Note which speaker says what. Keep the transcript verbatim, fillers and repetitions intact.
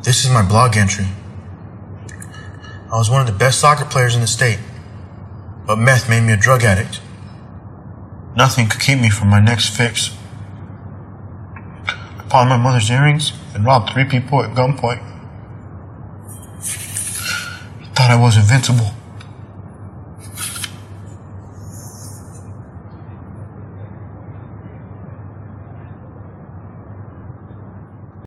Speaker 1: This is my blog entry. I was one of the best soccer players in the state, but meth made me a drug addict. Nothing could keep me from my next fix. I pawned my mother's earrings and robbed three people at gunpoint. I thought I was invincible.